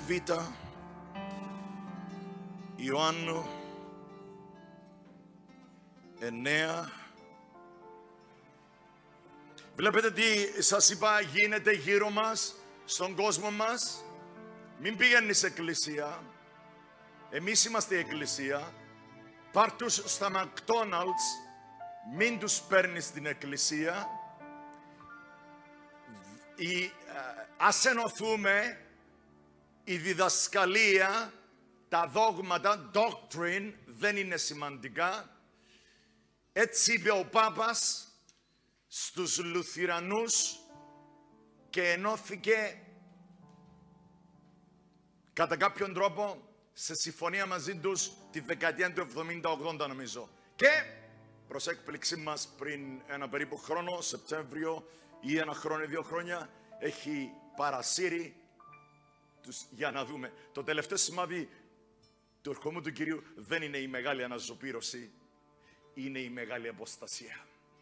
Β Ιωάννου 9. Βλέπετε τι σας είπα γίνεται γύρω μας, στον κόσμο μας. Μην πηγαίνεις σε εκκλησία. Εμείς είμαστε η εκκλησία. Πάρ' τους στα McDonald's. Μην τους παίρνεις στην εκκλησία. Ας ενωθούμε. Η διδασκαλία, τα δόγματα, doctrine, δεν είναι σημαντικά. Έτσι είπε ο Πάπας στους Λουθυρανούς και ενώθηκε κατά κάποιον τρόπο σε συμφωνία μαζί τους τη δεκαετία του 70-80 νομίζω. Και προς έκπληξή μας πριν ένα περίπου χρόνο, Σεπτέμβριο ή ένα χρόνο ή 2 χρόνια, έχει παρασύρει τους, για να δούμε. Το τελευταίο σημάδι του ερχομού του Κυρίου δεν είναι η μεγάλη αναζωπήρωση, είναι η μεγάλη αποστασία.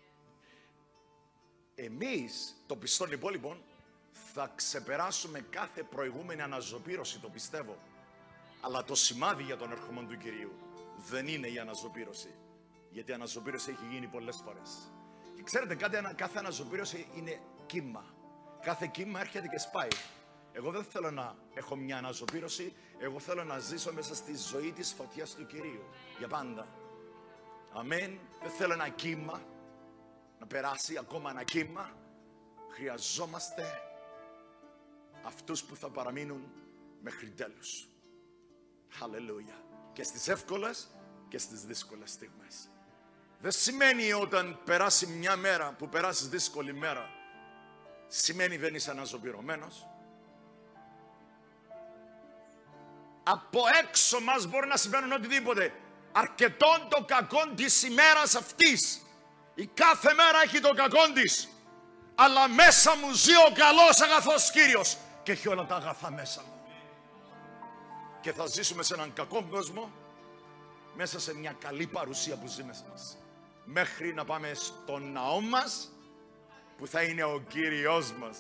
Εμείς, το πιστόν υπόλοιπον, θα ξεπεράσουμε κάθε προηγούμενη αναζωπήρωση, το πιστεύω. Αλλά το σημάδι για τον ερχομό του Κυρίου δεν είναι η αναζωπήρωση. Γιατί η αναζωπήρωση έχει γίνει πολλές φορές. Και ξέρετε κάτι, κάθε αναζωπήρωση είναι κύμα. Κάθε κύμα έρχεται και σπάει. Εγώ δεν θέλω να έχω μια αναζωπήρωση, εγώ θέλω να ζήσω μέσα στη ζωή της φωτιάς του Κυρίου. Για πάντα. Αμέν. Δεν θέλω ένα κύμα, να περάσει ακόμα ένα κύμα. Χρειαζόμαστε αυτούς που θα παραμείνουν μέχρι τέλους. Χαλελούια. Και στις εύκολες και στις δύσκολες στιγμές. Δεν σημαίνει όταν περάσει μια μέρα που περάσεις δύσκολη μέρα, σημαίνει δεν είσαι αναζωπηρωμένος. Από έξω μας μπορεί να συμβαίνουν οτιδήποτε. Αρκετόν το κακόν της ημέρας αυτής. Η κάθε μέρα έχει το κακόν της. Αλλά μέσα μου ζει ο καλός αγαθός Κύριος. Και έχει όλα τα αγαθά μέσα μου. Και θα ζήσουμε σε έναν κακό κόσμο, μέσα σε μια καλή παρουσία που ζει μέσα μας. Μέχρι να πάμε στον ναό μας, που θα είναι ο Κύριος μας.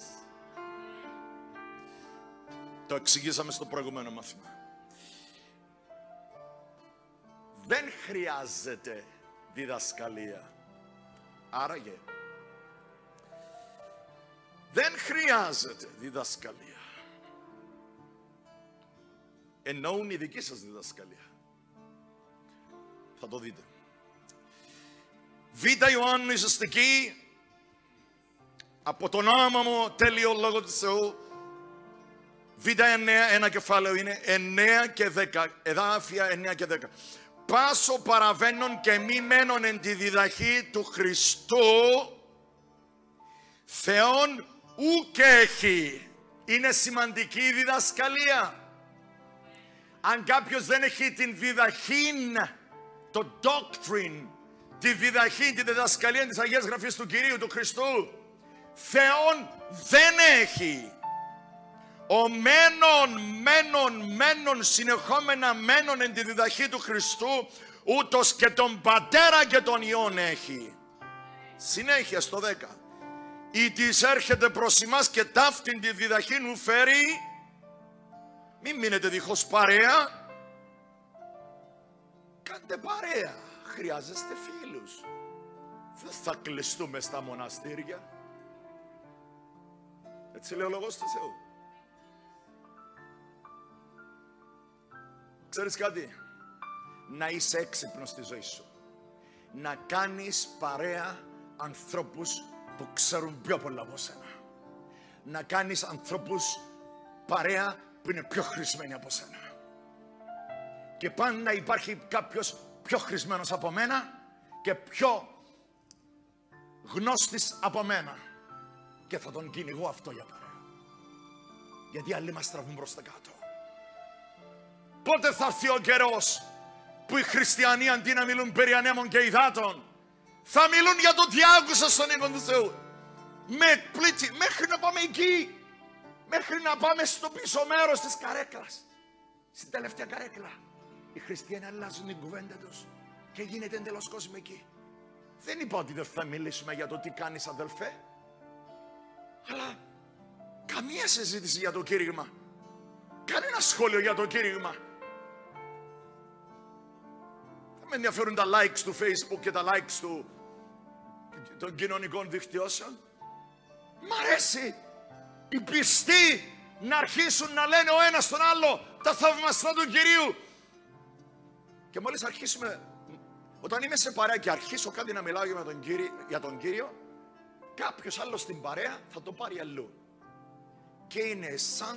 Το εξηγήσαμε στο προηγούμενο μάθημα. Δεν χρειάζεται διδασκαλία. Άραγε, δεν χρειάζεται διδασκαλία. Εννοούν η δική σας διδασκαλία. Θα το δείτε. Β Ιωάννου ισοστική, από τον όνομα μου τέλειο λόγο του Θεού. Β 9, ένα κεφάλαιο είναι 9 και 10, εδάφια 9 και 10. Πάσο παραβαίνον και μη μένον εν τη διδαχή του Χριστού, Θεόν ουκ έχει. Είναι σημαντική η διδασκαλία. Αν κάποιος δεν έχει την διδαχήν, το doctrine, τη διδαχή, τη διδασκαλία της Αγίας Γραφής του Κυρίου, του Χριστού, Θεόν δεν έχει. Ο μένον, συνεχόμενα μένον εν τη διδαχή του Χριστού, ούτως και τον Πατέρα και τον Υιόν έχει. Συνέχεια στο 10. Ή της έρχεται προς εμάς και ταύτην τη διδαχή νου φέρει. Μην μείνετε δίχως παρέα. Κάντε παρέα. Χρειάζεστε φίλους. Δεν θα κλειστούμε στα μοναστήρια. Έτσι λέει ο λόγος του Θεού. Ξέρεις κάτι? Να είσαι έξυπνος στη ζωή σου. Να κάνεις παρέα ανθρώπους που ξέρουν πιο πολλά από σένα. Να κάνεις ανθρώπους παρέα που είναι πιο χρησμένοι από σένα. Και πάντα υπάρχει κάποιος πιο χρησμένος από μένα και πιο γνώστης από μένα. Και θα τον κυνηγώ αυτό για παρέα. Γιατί άλλοι μας τραβούν προς τα κάτω. Πότε θα έρθει ο καιρός που οι χριστιανοί αντί να μιλούν περί ανέμων και υδάτων, θα μιλούν για το τι άκουσα στον οίκο του Θεού. Με εκπλήττει μέχρι να πάμε εκεί. Μέχρι να πάμε στο πίσω μέρος της καρέκλας. Στην τελευταία καρέκλα. Οι χριστιανοί αλλάζουν την κουβέντα τους και γίνεται εντελώς κοσμική. Δεν είπα ότι δεν θα μιλήσουμε για το τι κάνεις, αδελφέ. Αλλά καμία συζήτηση για το κήρυγμα. Κανένα σχόλιο για το κήρυγμα. Δεν με ενδιαφέρουν τα likes του Facebook και τα likes των κοινωνικών δικτυώσεων. Μ' αρέσει οι πιστοί να αρχίσουν να λένε ο ένας τον άλλο τα θαυμαστά του Κυρίου. Και μόλις αρχίσουμε, όταν είμαι σε παρέα και αρχίσω κάτι να μιλάω για τον Κύριο, κάποιος άλλος στην παρέα θα το πάρει αλλού. Και είναι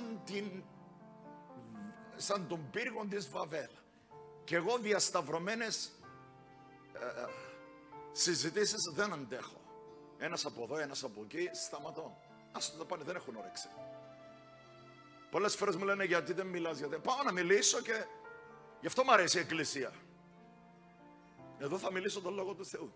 σαν τον πύργο της Βαβέλ. Και εγώ διασταυρωμένες συζητήσεις δεν αντέχω. Ένας από εδώ, ένας από εκεί, σταματώ. Ας το πάνε, δεν έχουν όρεξη. Πολλές φορές μου λένε γιατί δεν μιλάς, γιατί πάω να μιλήσω και γι' αυτό μου αρέσει η Εκκλησία. Εδώ θα μιλήσω τον Λόγο του Θεού.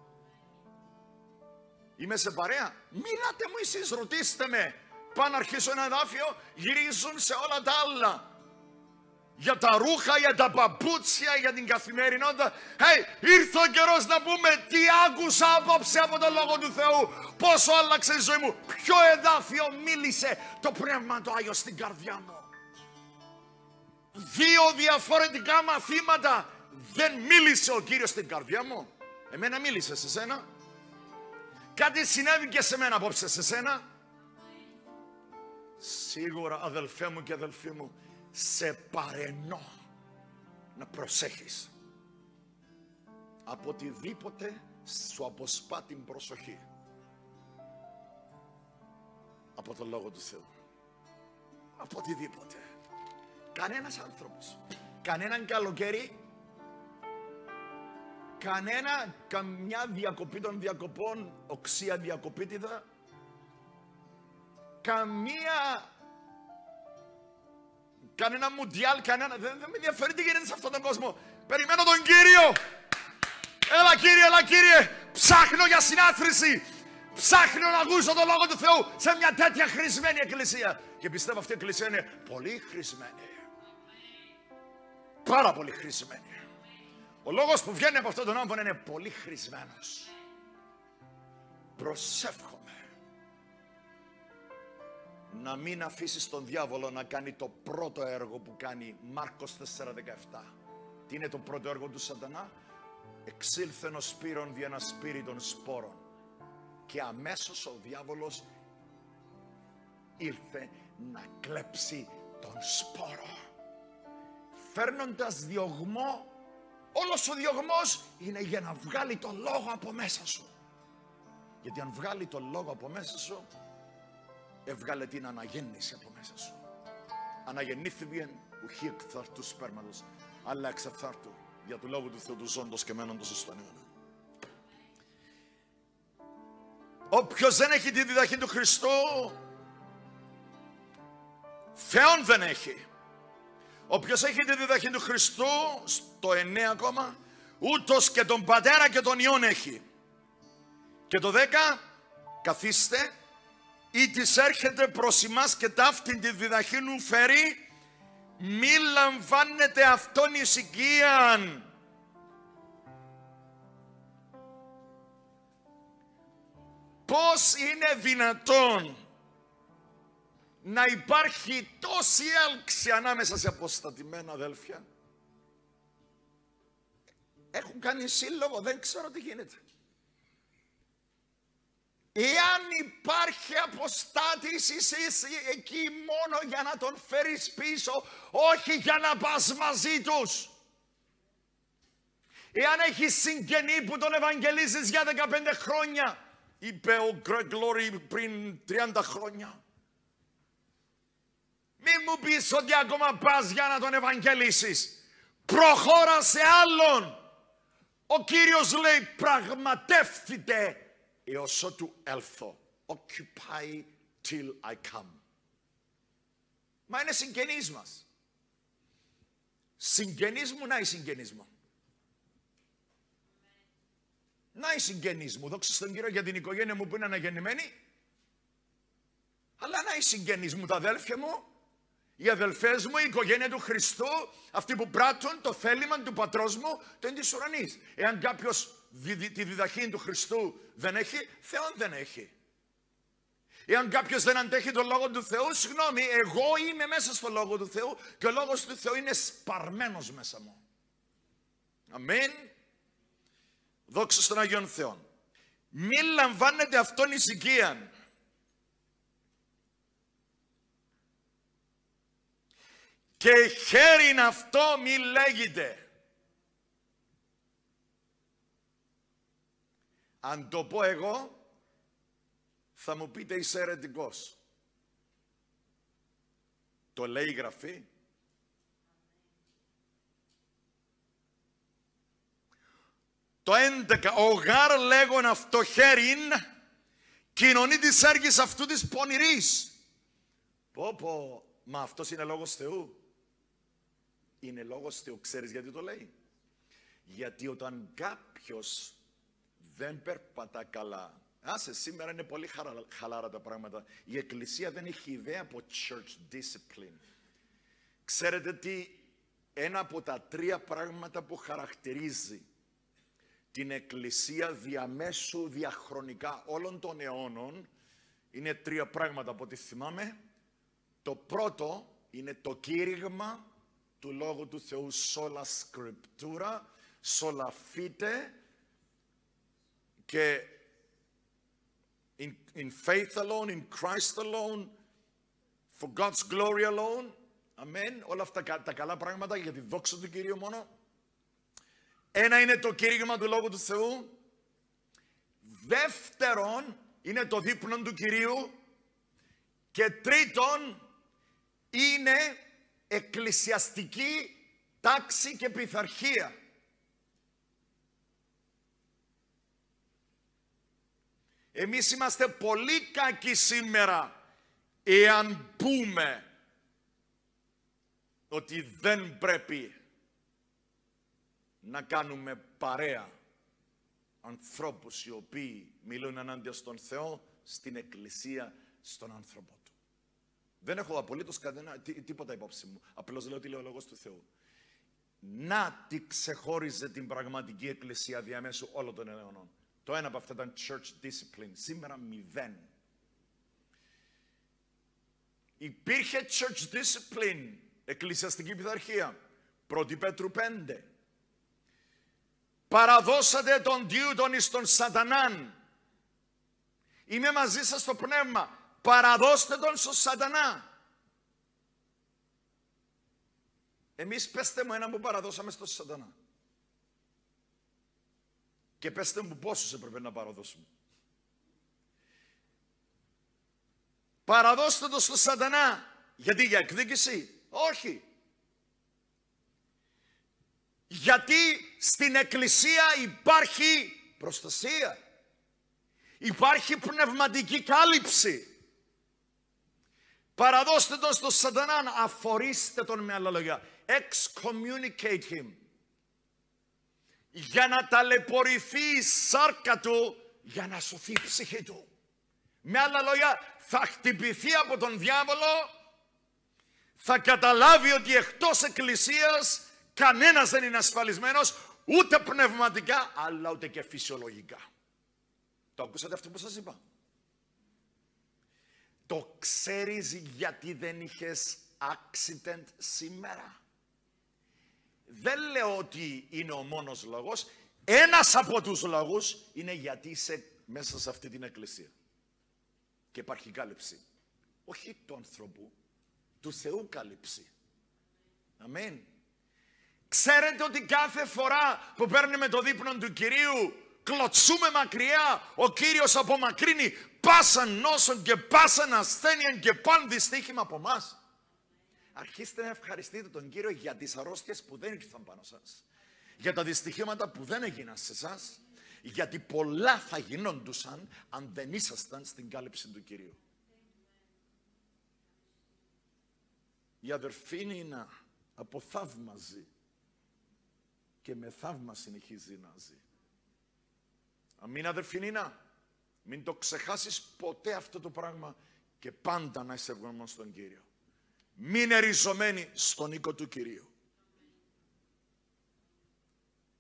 Είμαι σε παρέα, μιλάτε μου εσείς, ρωτήστε με. Πάω να αρχίσω ένα εδάφιο, γυρίζουν σε όλα τα άλλα. Για τα ρούχα, για τα παπούτσια, για την καθημερινότητα. Ήρθε ο καιρός να πούμε τι άκουσα απόψε από τον Λόγο του Θεού. Πόσο άλλαξε η ζωή μου. Ποιο εδάφιο μίλησε το Πνεύμα το Άγιο στην καρδιά μου. 2 διαφορετικά μαθήματα. Δεν μίλησε ο Κύριος στην καρδιά μου. Εμένα μίλησε σε σένα. Κάτι συνέβη και σε μένα απόψε σε σένα. Σίγουρα αδελφέ μου και αδελφοί μου, σε παρενώ να προσέχεις από οτιδήποτε σου αποσπά την προσοχή από τον Λόγο του Θεού. Από οτιδήποτε. Κανένας άνθρωπος, κανέναν καλοκαίρι, καμιά διακοπή των διακοπών, οξία διακοπίτιδα, κανένα μουντιάλ, δεν με ενδιαφέρει τι γίνεται σε αυτόν τον κόσμο. Περιμένω τον Κύριο. Έλα Κύριε, ψάχνω για συνάθρηση. Ψάχνω να ακούσω τον Λόγο του Θεού σε μια τέτοια χρησμένη εκκλησία. Και πιστεύω αυτή η εκκλησία είναι πολύ χρησμένη. Πάρα πολύ χρησμένη. Ο λόγος που βγαίνει από αυτόν τον άνθρωπο είναι πολύ χρησμένος. Προσεύχομαι να μην αφήσεις τον διάβολο να κάνει το πρώτο έργο που κάνει Μάρκος 4:17. Τι είναι το πρώτο έργο του σατανά? Εξήλθεν ο σπύρων δι' ένα σπύρι των σπόρων. Και αμέσως ο διάβολος ήρθε να κλέψει τον σπόρο. Φέρνοντας διωγμό, όλος ο διωγμός είναι για να βγάλει τον λόγο από μέσα σου. Γιατί αν βγάλει τον λόγο από μέσα σου, έβγαλε την αναγέννηση από μέσα σου. Αναγεννήθηκαν ουχή εκθάρτου σπέρματος, αλλά εξεφθάρτου για του λόγου του Θεού του ζώντος και μένοντος εις τον αιώνα. Όποιος δεν έχει τη διδαχή του Χριστού, Θεόν δεν έχει. Όποιος έχει τη διδαχή του Χριστού, στο 9 ακόμα, ούτως και τον Πατέρα και τον Υιόν έχει. Και το 10, καθίστε, ή της έρχεται προς εμάς και ταύτην τη διδαχή νου φέρει, μη λαμβάνετε αυτόν εις οικίαν. Πώς είναι δυνατόν να υπάρχει τόση έλξη ανάμεσα σε αποστατημένα αδέλφια? Έχουν κάνει σύλλογο, δεν ξέρω τι γίνεται. Εάν υπάρχει αποστάτης, είσαι εκεί μόνο για να τον φέρεις πίσω, όχι για να πας μαζί τους. Εάν έχεις συγγενή που τον ευαγγελίζεις για 15 χρόνια, είπε ο Greg Laurie πριν 30 χρόνια, μη μου πεις ότι ακόμα πας για να τον ευαγγελίσεις. Προχώρα σε άλλον. Ο Κύριος λέει πραγματεύθητε έως ότου έλθω. Occupy till I come. Μα είναι συγγενείς μας. Συγγενείς μου, να οι συγγενείς μου. Να οι συγγενείς μου. Δόξα στον Κύριο για την οικογένεια μου που είναι αναγεννημένη. Αλλά να οι συγγενείς μου, τα αδέλφια μου, οι αδελφές μου, η οικογένεια του Χριστού, αυτοί που πράττουν το θέλημα του πατρός μου, το είναι της ουρανής. Εάν κάποιος τη διδαχή του Χριστού δεν έχει, Θεόν δεν έχει. Εάν κάποιος δεν αντέχει τον Λόγο του Θεού, συγγνώμη, εγώ είμαι μέσα στο Λόγο του Θεού και ο Λόγος του Θεού είναι σπαρμένος μέσα μου. Αμήν. Δόξα στον Άγιον Θεό. Μην λαμβάνετε αυτόν ησυχίαν. Και χέριν αυτό μη λέγεται. Αν το πω εγώ, θα μου πείτε είσαι αιρετικός. Το λέει η Γραφή. Το 11. Ο γάρ λέγον αυτό χέριν, κοινωνεί της έργης αυτού της πονηρής. Πω, μα αυτός είναι λόγος Θεού. Είναι λόγος Θεού. Ξέρεις γιατί το λέει? Γιατί όταν κάποιος δεν περπατά καλά, άσε, σήμερα είναι πολύ χαλάρα τα πράγματα. Η Εκκλησία δεν έχει ιδέα από church discipline. Ξέρετε τι, ένα από τα 3 πράγματα που χαρακτηρίζει την Εκκλησία διαμέσου διαχρονικά όλων των αιώνων, είναι 3 πράγματα από ό,τι θυμάμαι. Το πρώτο είναι το κήρυγμα του Λόγου του Θεού, sola scriptura, sola fide, και in faith alone, in Christ alone, for God's glory alone. Αμέν. Όλα αυτά τα καλά πράγματα για τη δόξα του Κυρίου μόνο. Ένα είναι το κήρυγμα του Λόγου του Θεού. Δεύτερον είναι το δείπνο του Κυρίου. Και τρίτον είναι εκκλησιαστική τάξη και πειθαρχία. Εμείς είμαστε πολύ κακοί σήμερα εάν πούμε ότι δεν πρέπει να κάνουμε παρέα ανθρώπους οι οποίοι μιλούν ενάντια στον Θεό, στην Εκκλησία, στον άνθρωπο του. Δεν έχω απολύτως τίποτα υπόψη μου. Απλώς λέω τι λέει ο Λόγος του Θεού. Να τι ξεχώριζε την πραγματική Εκκλησία διαμέσου όλων των αιώνων. Το ένα από αυτά ήταν church discipline. Σήμερα 0. Υπήρχε church discipline, εκκλησιαστική πειθαρχία. 1 Πέτρου 5. Παραδώσατε τον Διούτον εις τον Σατανάν. Είμαι μαζί σας στο πνεύμα. Παραδώστε τον στον Σατανά. Εμείς πέστε μου ένα που παραδώσαμε στον Σατανά. Και πέστε μου πόσους έπρεπε να παραδώσουμε. Παραδώστε το στον Σατανά. Γιατί, για εκδίκηση? Όχι. Γιατί στην Εκκλησία υπάρχει προστασία. Υπάρχει πνευματική κάλυψη. Παραδώστε τον στον Σατανά. Αφορίστε τον, με άλλα λόγια. Excommunicate him. Για να ταλαιπωρηθεί η σάρκα του, για να σωθεί η ψυχή του. Με άλλα λόγια, θα χτυπηθεί από τον διάβολο, θα καταλάβει ότι εκτός Εκκλησίας κανένας δεν είναι ασφαλισμένος, ούτε πνευματικά, αλλά ούτε και φυσιολογικά. Το ακούσατε αυτό που σας είπα? Το ξέρεις γιατί δεν είχες accident σήμερα? Δεν λέω ότι είναι ο μόνος λόγος. Ένας από τους λόγους είναι γιατί είσαι μέσα σε αυτή την Εκκλησία. Και υπάρχει κάλυψη. Όχι του ανθρώπου, του Θεού κάλυψη. Αμήν. Ξέρετε ότι κάθε φορά που παίρνουμε το δείπνο του Κυρίου, κλωτσούμε μακριά, ο Κύριος απομακρύνει πάσαν νόσον και πάσαν ασθένεια και παν δυστύχημα από εμάς. Αρχίστε να ευχαριστείτε τον Κύριο για τις αρρώστιες που δεν ήρθαν πάνω σας. Για τα δυστυχήματα που δεν έγιναν σε εσάς. Γιατί πολλά θα γινόντουσαν αν δεν ήσασταν στην κάλυψη του Κυρίου. Η αδερφή Νίνα αποθαύμαζε και με θαύμα συνεχίζει να ζει. Αμήν, αδερφή Νίνα. Μην το ξεχάσεις ποτέ αυτό το πράγμα και πάντα να είσαι ευγνώμων στον Κύριο. Μην είναι ριζωμένοι στον οίκο του Κυρίου.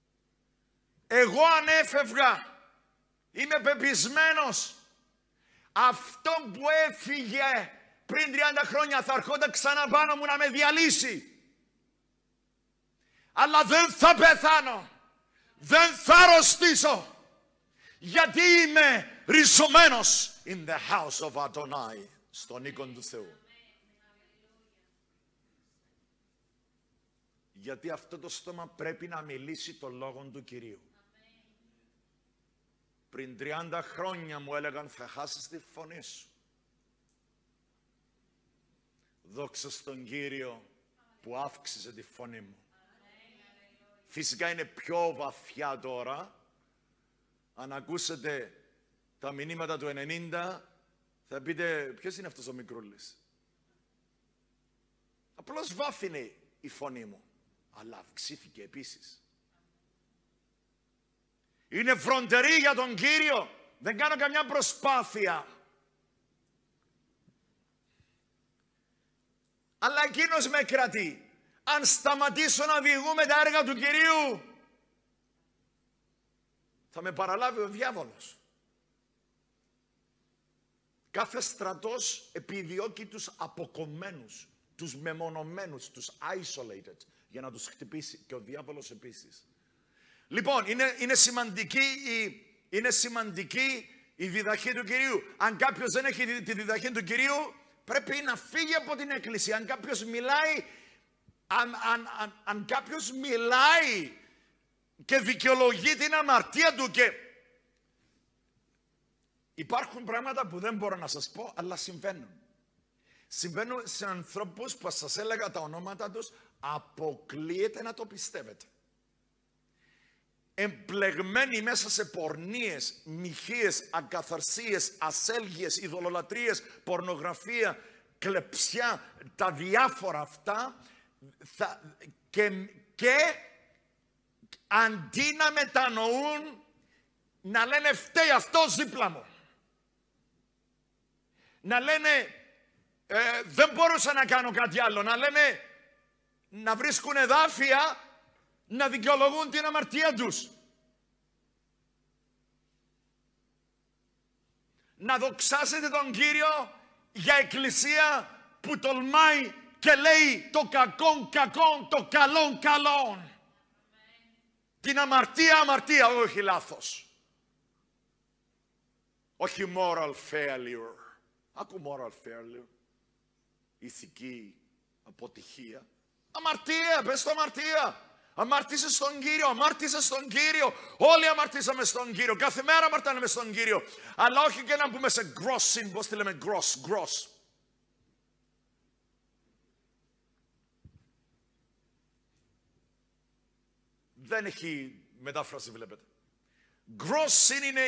Εγώ αν έφευγα, είμαι πεπισμένος, Αυτό που έφυγε πριν 30 χρόνια θα έρχονταν ξανά πάνω μου να με διαλύσει. Αλλά δεν θα πεθάνω. Δεν θα αρρωστήσω. Γιατί είμαι ριζωμένος in the house of Adonai, στον οίκον του Θεού. Γιατί αυτό το στόμα πρέπει να μιλήσει το λόγο του Κυρίου. Πριν 30 χρόνια μου έλεγαν θα χάσεις τη φωνή σου. Δόξα στον Κύριο που αύξησε τη φωνή μου. Φυσικά είναι πιο βαθιά τώρα. Αν ακούσετε τα μηνύματα του 90, θα πείτε ποιος είναι αυτός ο μικρούλης. Απλώς βάφηνε η φωνή μου, αλλά αυξήθηκε επίσης. Είναι φροντερή για τον Κύριο. Δεν κάνω καμιά προσπάθεια. Αλλά εκείνος με κρατεί. Αν σταματήσω να διηγούμε τα έργα του Κυρίου, θα με παραλάβει ο διάβολος. Κάθε στρατός επιδιώκει τους αποκομμένους, τους μεμονωμένους, τους isolated, για να τους χτυπήσει. Και ο διάβολος επίσης. Λοιπόν, είναι σημαντική η διδαχή του Κυρίου. Αν κάποιος δεν έχει τη διδαχή του Κυρίου, πρέπει να φύγει από την Εκκλησία. Αν κάποιος μιλάει, αν κάποιος μιλάει και δικαιολογεί την αμαρτία του και... Υπάρχουν πράγματα που δεν μπορώ να σας πω, αλλά συμβαίνουν. Συμβαίνουν σε ανθρώπους που σας έλεγα τα ονόματα τους, αποκλείεται να το πιστεύετε. Εμπλεγμένοι μέσα σε πορνείες, μοιχείες, ακαθαρσίες, ασέλγειες, ειδωλολατρίες, πορνογραφία, κλεψιά, τα διάφορα αυτά, και αντί να μετανοούν, να λένε φταίει αυτός δίπλα μου. Να λένε δεν μπορούσα να κάνω κάτι άλλο. Να λένε, να βρίσκουν εδάφια, να δικαιολογούν την αμαρτία τους. Να δοξάσετε τον Κύριο για εκκλησία που τολμάει και λέει το κακόν κακόν, το καλόν καλόν. Την αμαρτία αμαρτία, όχι λάθος. Όχι moral failure. Άκου moral failure. Ηθική αποτυχία. Αμαρτία, πες το αμαρτία. Αμαρτήσε στον Κύριο, αμάρτησε στον Κύριο. Όλοι αμαρτήσαμε στον Κύριο. Κάθε μέρα αμαρτάνουμε στον Κύριο. Αλλά όχι και να μπούμε σε gross sin. Πώς τη λέμε gross. Δεν έχει μετάφραση, βλέπετε. Gross sin είναι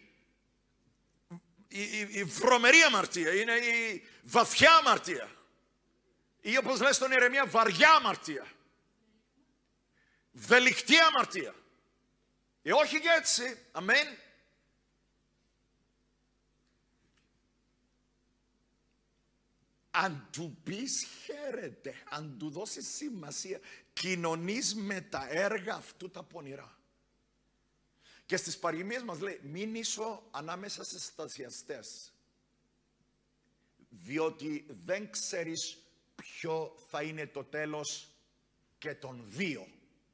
η βρωμερή αμαρτία. Είναι η βαθιά αμαρτία. Ή όπως λέει στον Ιερεμία, βαριά αμαρτία. Βελικτή αμαρτία. Όχι και έτσι. Αμέν. Αν του πεις χαίρετε, αν του δώσεις σημασία, κοινωνείς με τα έργα αυτού τα πονηρά. Και στις παροιμίες μας λέει, μην ίσο ανάμεσα σε στασιαστές, διότι δεν ξέρεις ποιο θα είναι το τέλος και των δύο.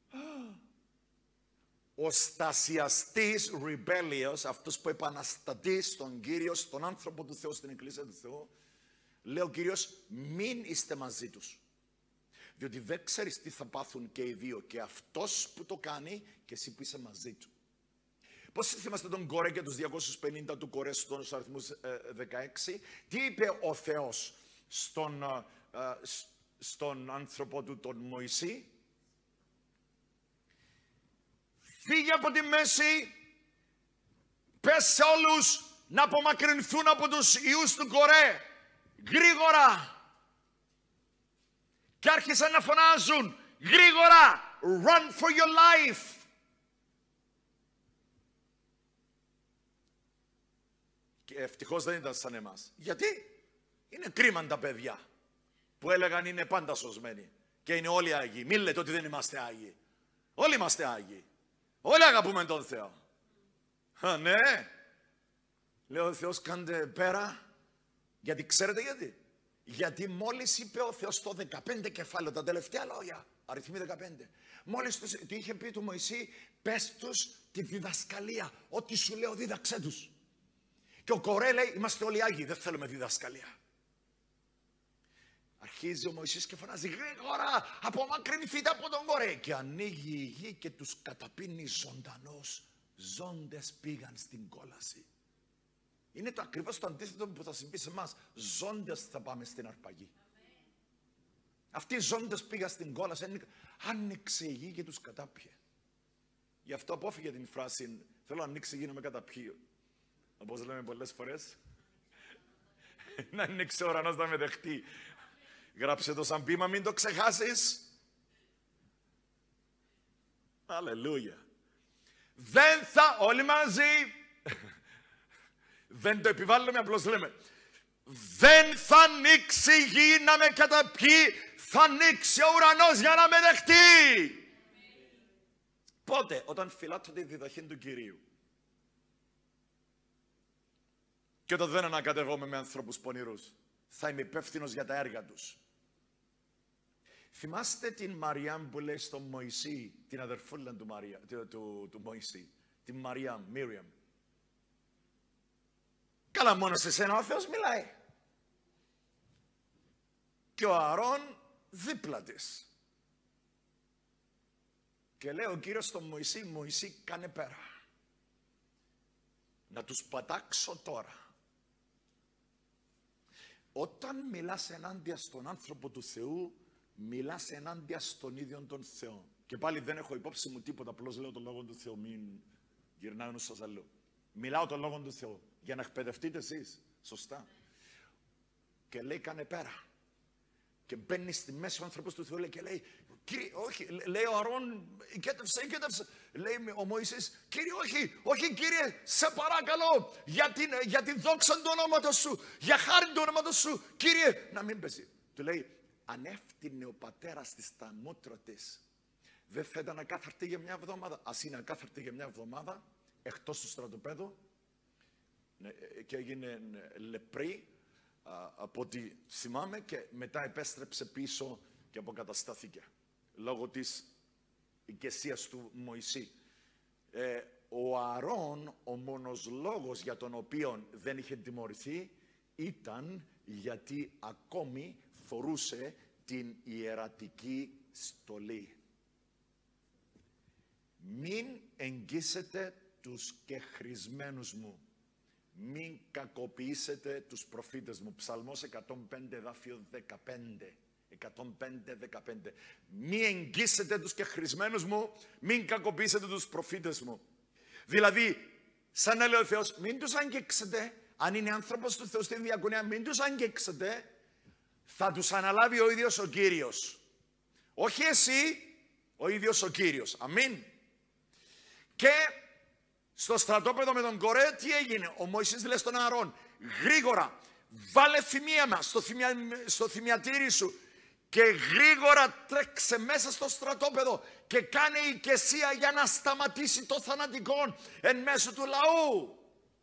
Ο στασιαστής, rebellious, αυτός που επαναστατεί στον Κύριο, στον άνθρωπο του Θεού, στην Εκκλησία του Θεού, λέει ο Κύριος, μην είστε μαζί τους. Διότι δεν ξέρεις τι θα πάθουν και οι δύο, και αυτός που το κάνει και εσύ που είσαι μαζί του. Πώς θυμάστε τον Κορέ και τους 250 του Κορέ στους αριθμούς 16, τι είπε ο Θεός στον άνθρωπο του τον Μωυσή? Φύγε από τη μέση, πες σε όλους να απομακρυνθούν από τους ιούς του Κορέ, γρήγορα. Και άρχισαν να φωνάζουν, γρήγορα, run for your life. Και ευτυχώς δεν ήταν σαν εμάς. Γιατί? Είναι κρίμα τα παιδιά που έλεγαν είναι πάντα σωσμένοι και είναι όλοι Άγιοι. Μην λέτε ότι δεν είμαστε Άγιοι. Όλοι είμαστε Άγιοι. Όλοι αγαπούμε τον Θεό. Ναι. Λέω ο Θεός κάντε πέρα, γιατί ξέρετε γιατί. Γιατί μόλις είπε ο Θεός το 15 κεφάλαιο, τα τελευταία λόγια, αριθμοί 15. Μόλις του είχε πει του Μωυσή, πες τους τη διδασκαλία, ό,τι σου λέω δίδαξέ τους. Και ο Κορέ λέει, είμαστε όλοι Άγιοι, δεν θέλουμε διδασκαλία. Αρχίζει ο Μωυσής και φωνάζει, γρήγορα, απομακρυνθείτε από τον Κορέ. Και ανοίγει η γη και τους καταπίνει ζωντανός. Ζώντες πήγαν στην κόλαση. Είναι το ακριβώς το αντίθετο που θα συμβεί σε εμάς. Ζώντες θα πάμε στην αρπαγή. Αυτοί οι ζώντες πήγαν στην κόλαση, άνοιξε η γη και τους κατάπιε. Γι' αυτό απόφυγε την φράση, θέλω να ανοίξει η γη να με καταπιεί. Όπως λέμε πολλές φορές, να ανοίξει ο ουρανός να με δεχτεί. Γράψε το σαν ποίημα, μην το ξεχάσεις. Αλληλούια. Δεν θα, όλοι μαζί, δεν το επιβάλλουμε, απλώς λέμε, δεν θα ανοίξει η γη να με καταπιεί, θα ανοίξει ο ουρανός για να με δεχτεί. Πότε? Όταν φυλάτω τη διδαχή του Κυρίου. Και όταν δεν ανακατευόμαι με ανθρώπους πονηρούς, θα είμαι υπεύθυνος για τα έργα τους. Θυμάστε την Μαριάμ που λέει στον Μωυσή, την αδερφούλα του Μωυσή, την Μίριαμ. Καλά, μόνο σε σένα ο Θεός μιλάει. Και ο Ααρών δίπλα της. Και λέει ο Κύριος στον Μωυσή, Μωυσή κάνε πέρα. Να τους πατάξω τώρα. Όταν μιλάς ενάντια στον άνθρωπο του Θεού, μιλάς ενάντια στον ίδιο τον Θεό. Και πάλι δεν έχω υπόψη μου τίποτα, απλώς λέω τον Λόγο του Θεού, μην γυρνάω ενός σας αλλού. Μιλάω τον Λόγο του Θεού, για να εκπαιδευτείτε εσείς, σωστά. Και λέει κάνε πέρα. Και μπαίνει στη μέση ο άνθρωπος του Θεού λέει, και λέει, Κύριε, όχι, λέει ο Αρών, οικέτευσε. Λέει ο Μωυσής, Κύριε, όχι Κύριε, σε παρακαλώ, για την δόξα του ονόματος σου, για χάρη του ονόματος σου, Κύριε, να μην πέσει. Του λέει, αν έφτιανε ο πατέρας της τα μούτρα της, δεν θα ήταν ακάθαρτη για μια εβδομάδα. Ας είναι ακάθαρτη για μια εβδομάδα, εκτός του στρατοπέδου, και έγινε λεπρή, από ό,τι θυμάμαι, και μετά επέστρεψε πίσω και αποκαταστάθηκε λόγω της ηγεσίας του Μωυσή. Ο Ααρών, ο μόνος λόγος για τον οποίο δεν είχε τιμωρηθεί ήταν γιατί ακόμη φορούσε την ιερατική στολή. Μην εγγύσετε τους κεχρισμένους μου. Μην κακοποιήσετε τους προφήτες μου. Ψαλμός 105, εδάφιο 15. 105-15. Μην εγγύσετε τους κεχρισμένους μου, μην κακοποιήσετε τους προφήτες μου. Δηλαδή, σαν να λέει ο Θεός, μην τους αγγίξετε. Αν είναι άνθρωπος του Θεού στην διακονία, μην τους αγγίξετε. Θα τους αναλάβει ο ίδιος ο Κύριος. Όχι εσύ, ο ίδιος ο Κύριος. Αμήν. Και στο στρατόπεδο με τον Κορέ, τι έγινε? Ο Μωυσής λέει στον Ααρών, γρήγορα, βάλε θυμίαμα στο θυμιατήρι σου και γρήγορα τρέξε μέσα στο στρατόπεδο και κάνε οικεσία για να σταματήσει το θανατικό εν μέσω του λαού.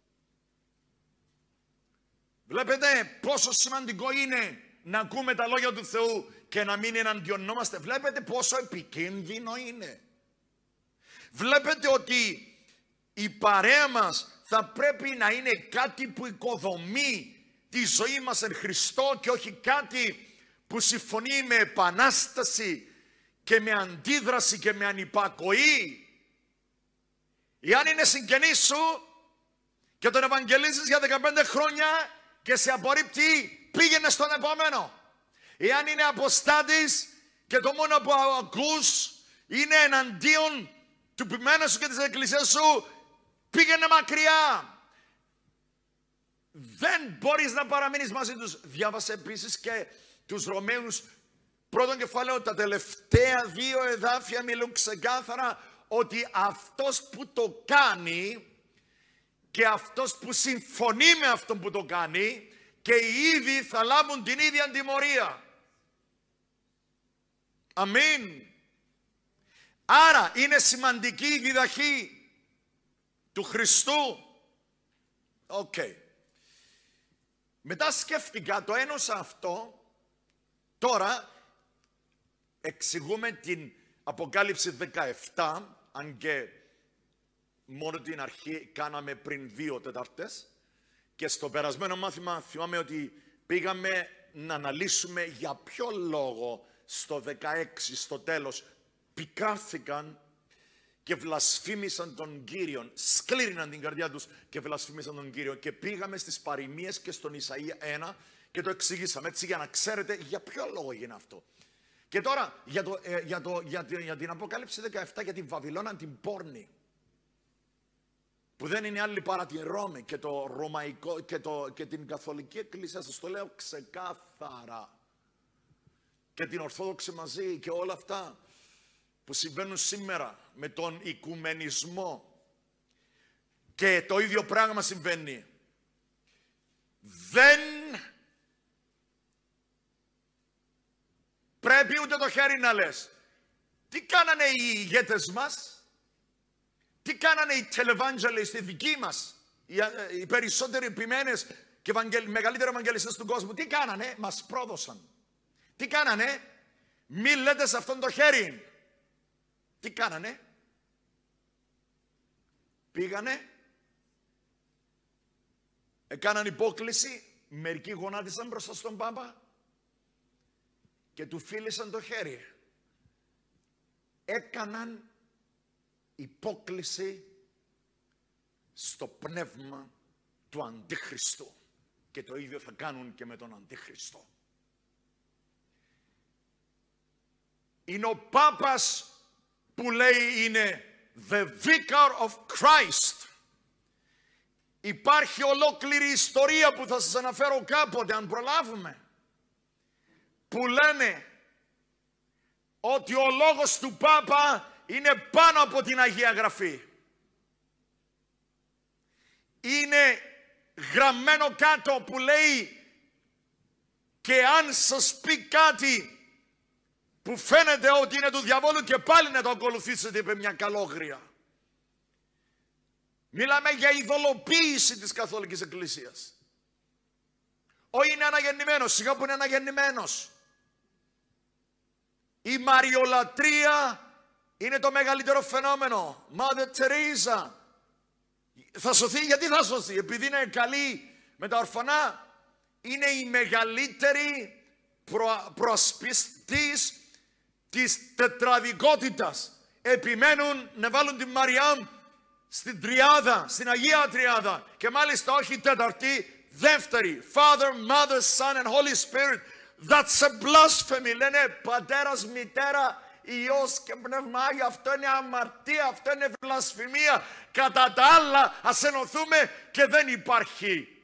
Βλέπετε πόσο σημαντικό είναι να ακούμε τα λόγια του Θεού και να μην εναντιονόμαστε. Βλέπετε πόσο επικίνδυνο είναι. Βλέπετε ότι η παρέα μας θα πρέπει να είναι κάτι που οικοδομεί τη ζωή μας εν Χριστώ και όχι κάτι που συμφωνεί με επανάσταση και με αντίδραση και με ανυπακοή. Εάν είναι συγγενής σου και τον ευαγγελίζεις για 15 χρόνια και σε απορρίπτει, πήγαινε στον επόμενο. Εάν είναι αποστάτης και το μόνο που ακούς είναι εναντίον του ποιμένου σου και της εκκλησίας σου, πήγαινε μακριά. Δεν μπορείς να παραμείνεις μαζί τους. Διάβασε επίσης και τους Ρωμαίους πρώτον κεφάλαιο, τα τελευταία 2 εδάφια μιλούν ξεκάθαρα ότι αυτός που το κάνει και αυτός που συμφωνεί με αυτόν που το κάνει και οι ίδιοι θα λάβουν την ίδια τιμωρία. Αμήν. Άρα είναι σημαντική η διδαχή του Χριστού. Οκ. Μετά σκέφτηκα, το ένωσα αυτό, τώρα εξηγούμε την Αποκάλυψη 17, αν και μόνο την αρχή κάναμε πριν 2 Τετάρτες, και στο περασμένο μάθημα θυμάμαι ότι πήγαμε να αναλύσουμε για ποιο λόγο στο 16 στο τέλος πικράθηκαν και βλασφήμισαν τον Κύριον, σκλήριναν την καρδιά τους και βλασφήμισαν τον Κύριο, και πήγαμε στις παροιμίες και στον Ισαΐα 1 και το εξηγήσαμε, έτσι, για να ξέρετε για ποιο λόγο έγινε αυτό. Και τώρα για την Αποκάλυψη 17, για την Βαβυλώνα την πόρνη, που δεν είναι άλλη παρά την Ρώμη και το Ρωμαϊκό και την Καθολική Εκκλησία, σας το λέω ξεκάθαρα, και την Ορθόδοξη μαζί, και όλα αυτά που συμβαίνουν σήμερα με τον οικουμενισμό, και το ίδιο πράγμα συμβαίνει. Δεν πρέπει ούτε το χέρι να λες. Τι κάνανε οι ηγέτες μας, τι κάνανε οι televangelists, οι δικοί μας, οι περισσότεροι επιμένες και μεγαλύτεροι ευαγγελιστές του κόσμου, τι κάνανε? Μας πρόδωσαν. Τι κάνανε? Μη λέτε σε αυτόν το χέρι. Τι κάνανε? Πήγανε, έκαναν υπόκληση, μερικοί γονάτισαν μπροστά στον Πάπα και του φίλησαν το χέρι. Έκαναν υπόκληση στο πνεύμα του Αντίχριστου, και το ίδιο θα κάνουν και με τον Αντίχριστο. Είναι ο Πάπας που λέει είναι the vicar of Christ. Υπάρχει ολόκληρη ιστορία που θα σας αναφέρω κάποτε, αν προλάβουμε, που λένε ότι ο λόγος του Πάπα είναι πάνω από την Αγία Γραφή. Είναι γραμμένο κάτω που λέει, και αν σας πει κάτι που φαίνεται ότι είναι του διαβόλου, και πάλι να το ακολουθήσετε, είπε μια καλόγρια. Μιλάμε για ειδωλοποίηση της Καθολικής Εκκλησίας. Όχι, είναι αναγεννημένος, σιγά που είναι αναγεννημένος. Η μαριολατρία είναι το μεγαλύτερο φαινόμενο. Mother Teresa θα σωθεί. Γιατί θα σωθεί? Επειδή είναι καλή με τα ορφανά? Είναι η μεγαλύτερη προασπιστής της τετραδικότητας. Επιμένουν να βάλουν την Μαριάμ στην τριάδα, στην Αγία Τριάδα, και μάλιστα όχι τέταρτη, δεύτερη. Father, Mother, Son and Holy Spirit. That's a blasphemy. Λένε πατέρας, μητέρα, Υιός και Πνεύμα Άγιο. Αυτό είναι αμαρτία, αυτό είναι βλασφημία. Κατά τα άλλα ας ενωθούμε, και δεν υπάρχει.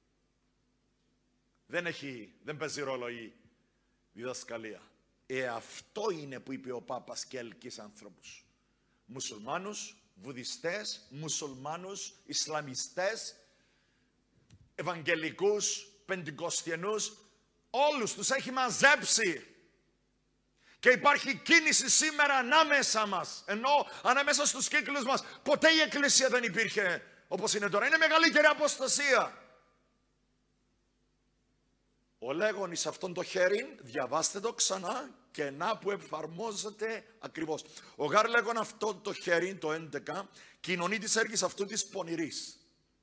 Δεν παίζει ρόλο η διδασκαλία. Αυτό είναι που είπε ο Πάπας, και ελκύς ανθρώπους. Μουσουλμάνους, βουδιστές, μουσουλμάνους, Ισλαμιστές, Ευαγγελικούς, Πεντηκοστιανούς, όλους τους έχει μαζέψει. Και υπάρχει κίνηση σήμερα ανάμεσα μας, ενώ ανάμεσα στους κύκλους μας ποτέ η Εκκλησία δεν υπήρχε όπως είναι τώρα. Είναι μεγαλύτερη αποστασία. Ο λέγον εις αυτόν το χέριν, διαβάστε το ξανά, και να που εφαρμόζεται ακριβώς. Ο γάρ λέγον αυτόν το χέριν, το 11, κοινωνεί της έργης αυτού της πονηρής.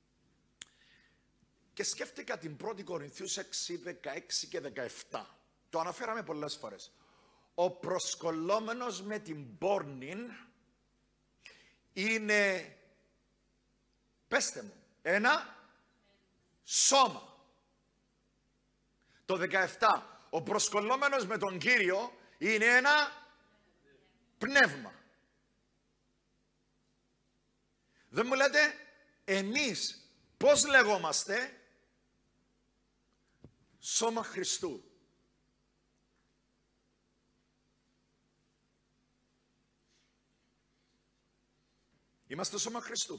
Και σκέφτηκα την 1η Κορινθίους 6, 16 και 17. Το αναφέραμε πολλές φορές. Ο προσκολλόμενος με την πόρνην είναι, πέστε μου, ένα σώμα. Το 17, ο προσκολλόμενος με τον Κύριο είναι ένα πνεύμα. Δεν μου λέτε εμείς πώς λεγόμαστε? Σώμα Χριστού. Είμαστε σώμα Χριστού.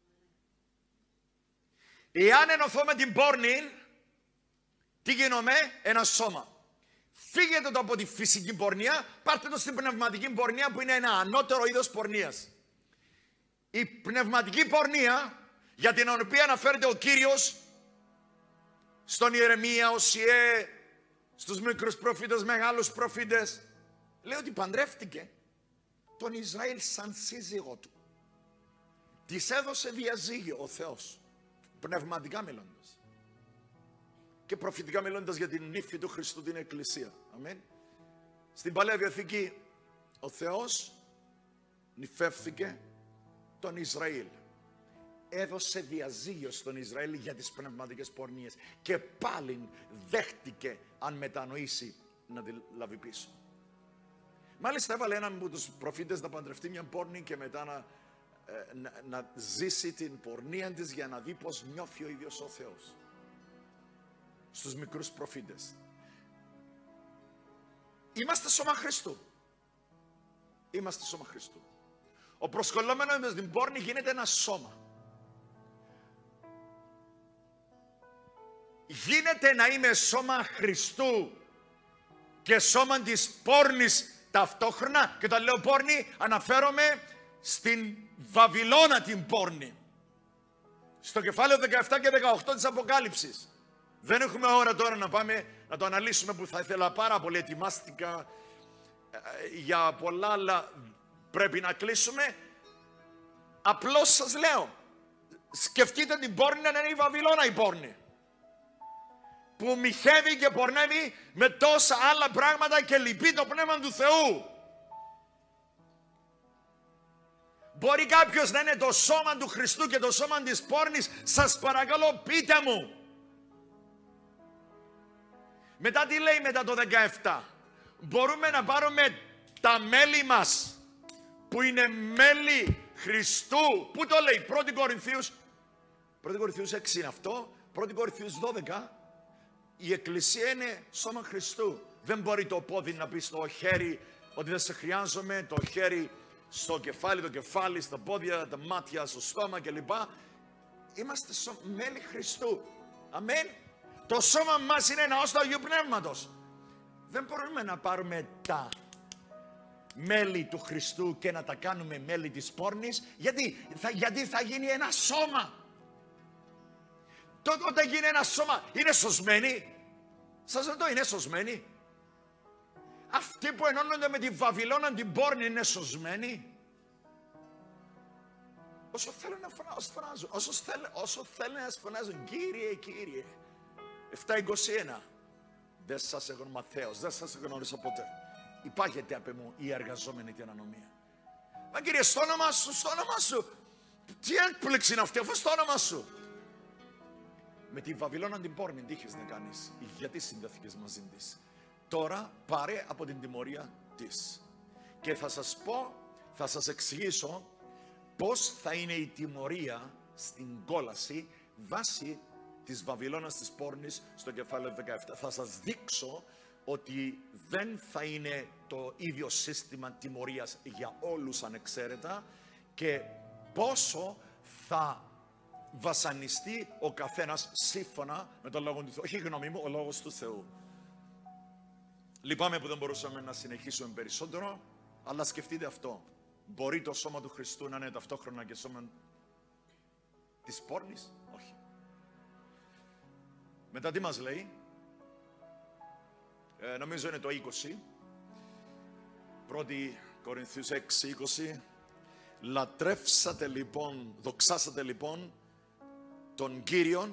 Εάν ενωθώ με την πόρνη, τι γίνομαι? Ένα σώμα. Φύγετε το από τη φυσική πορνεία, πάρτε το στην πνευματική πορνεία, που είναι ένα ανώτερο είδος πορνείας. Η πνευματική πορνεία, για την οποία αναφέρεται ο Κύριος στον Ιερεμία, Οσιέ, στους μικρούς προφήτες, μεγάλους προφήτες. Λέει ότι παντρεύτηκε τον Ισραήλ σαν σύζυγό του. Της έδωσε διαζύγιο ο Θεός, πνευματικά μιλώντας. Και προφητικά μιλώντας για την νύφη του Χριστού, την Εκκλησία. Αμήν. Στην Παλαιά Διαθήκη ο Θεός νυφεύθηκε τον Ισραήλ. Έδωσε διαζύγιο στον Ισραήλ για τις πνευματικές πορνείες. Και πάλι δέχτηκε, αν μετανοήσει, να τη λάβει πίσω. Μάλιστα έβαλε έναν από τους προφήτες να παντρευτεί μια πόρνη και μετά να ζήσει την πορνεία της για να δει πώς νιώθει ο ίδιος ο Θεός. Στους μικρούς προφήτες. Είμαστε σώμα Χριστού. Είμαστε σώμα Χριστού. Ο προσκολλόμενος με την πόρνη γίνεται ένα σώμα. Γίνεται να είμαι σώμα Χριστού και σώμα της πόρνης ταυτόχρονα. Και όταν λέω πόρνη αναφέρομαι στην Βαβυλώνα την πόρνη. Στο κεφάλαιο 17 και 18 της Αποκάλυψης. Δεν έχουμε ώρα τώρα να πάμε να το αναλύσουμε, που θα ήθελα πάρα πολύ, ετοιμάστηκα για πολλά, αλλά πρέπει να κλείσουμε. Απλώς σας λέω, σκεφτείτε την πόρνη να είναι η Βαβυλώνα η πόρνη, που μοιχεύει και πορνεύει με τόσα άλλα πράγματα και λυπεί το Πνεύμα του Θεού. Μπορεί κάποιος να είναι το σώμα του Χριστού και το σώμα της πόρνης? Σας παρακαλώ, πείτε μου. Μετά τι λέει μετά το 17? Μπορούμε να πάρουμε τα μέλη μας που είναι μέλη Χριστού. Πού το λέει? 1 Κορινθίους 6 είναι αυτό. 1 Κορινθίους 12. Η Εκκλησία είναι σώμα Χριστού. Δεν μπορεί το πόδι να πει στο χέρι ότι δεν σε χρειάζομαι, το χέρι στο κεφάλι, το κεφάλι στα πόδια, τα μάτια στο στόμα κλπ. Είμαστε μέλη Χριστού. Αμήν. Το σώμα μας είναι ναός του Αγίου Πνεύματος. Δεν μπορούμε να πάρουμε τα μέλη του Χριστού και να τα κάνουμε μέλη της πόρνης. Γιατί θα γίνει ένα σώμα. Τότε όταν γίνει ένα σώμα, είναι σωσμένοι? Σας ρωτώ, είναι σωσμένοι? Αυτοί που ενώνονται με τη Βαβυλώνα την πόρνη είναι σωσμένοι? Όσο θέλουν να φωνάζουν, όσο θέλουν να φωνάζουν, Κύριε, Κύριε. 7:21. Δεν σας εγνώρισα Θεός, δεν σας εγνώρισα ποτέ. Υπάρχετε απ' εμού οι εργαζόμενοι την ανομία. Μα Κύριε, στο όνομα σου, στο όνομα σου. Τι έκπληξη είναι αυτή, αφού στο όνομα σου. Με τη Βαβυλώνα την πόρνη τι είχες να κάνεις? Γιατί συνδέθηκες μαζί της? Τώρα πάρε από την τιμωρία της. Και θα σας πω, θα σας εξηγήσω πώς θα είναι η τιμωρία στην κόλαση βάσει της Βαβυλώνας της πόρνης στο κεφάλαιο 17. Θα σας δείξω ότι δεν θα είναι το ίδιο σύστημα τιμωρίας για όλους ανεξαίρετα και πόσο θα βασανιστεί ο καθένας σύμφωνα με τον λόγο του Θεού. Όχι η γνώμη μου, ο λόγος του Θεού. Λυπάμαι που δεν μπορούσαμε να συνεχίσουμε περισσότερο, αλλά σκεφτείτε αυτό. Μπορεί το σώμα του Χριστού να είναι ταυτόχρονα και σώμα της πόρνης? Όχι. Μετά τι μας λέει? Νομίζω είναι το 20. 1 Κορινθίους 6:20. Λατρεύσατε λοιπόν, δοξάσατε λοιπόν τον Κύριον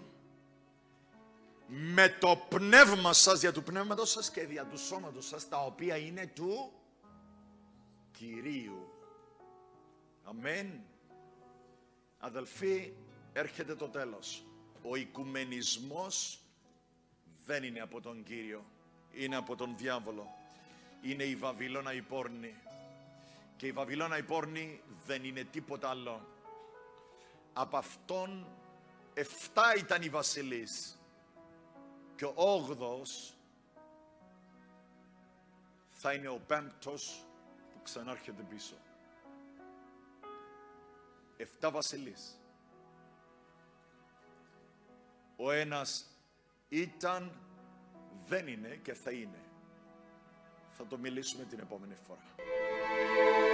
με το πνεύμα σας, δια του πνεύματος σας και δια του σώματος σας, τα οποία είναι του Κυρίου. Αμήν. Αδελφοί, έρχεται το τέλος. Ο οικουμενισμός δεν είναι από τον Κύριο, είναι από τον διάβολο. Είναι η Βαβυλώνα η πόρνη. Και η Βαβυλώνα η πόρνη δεν είναι τίποτα άλλο. Από αυτόν 7 ήταν οι βασιλείς και ο 8ος θα είναι ο 5ος που ξανάρχεται πίσω. 7 βασιλείς. Ο ένας ήταν, δεν είναι και θα είναι. Θα το μιλήσουμε την επόμενη φορά.